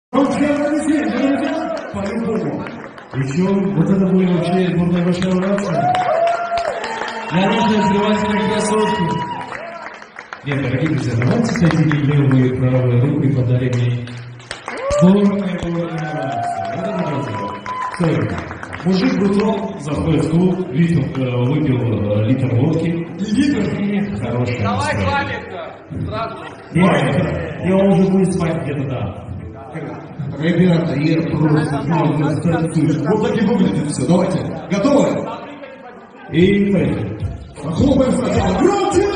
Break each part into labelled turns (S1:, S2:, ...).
S1: По-любому. Причем вот это будет вообще бурная большая рация. Я нужно сбивать на красотку. Нет, дорогие друзья, давайте соединим левую и правую руку и подарим ей бурную рацию. Это нравится. Мужик Бутон заходит в клуб, выпил литр водки. Литр? Хорошая.
S2: Давай, Валик, сразу.
S1: И он уже будет спать где-то там.
S3: Ребята, я просто стартую. Вот так и выглядит все. Давайте. Готовы?
S1: И поехали.
S3: Хлопаем сначала. Громче!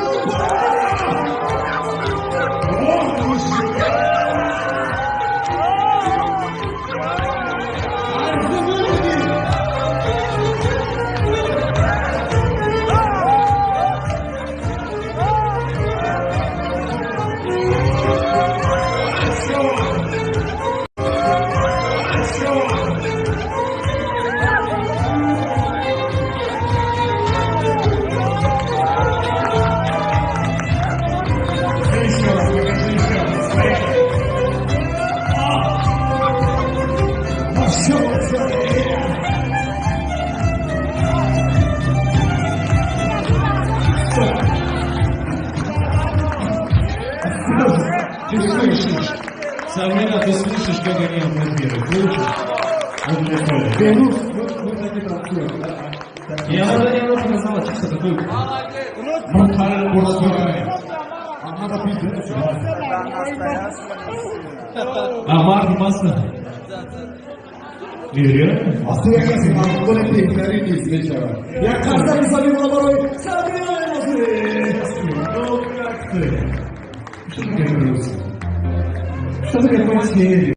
S1: Ты слышишь? Самина, ты слышишь, как они аплодируют? Слышишь? Вот прикольно. Я уже не могу назвать, что такое. А Марк Масса? Реально?
S3: Остается нам только вторые вечера. Я каждый забил оборот.
S1: Ну как ты? Что ты как грустно? Что ты как потеря?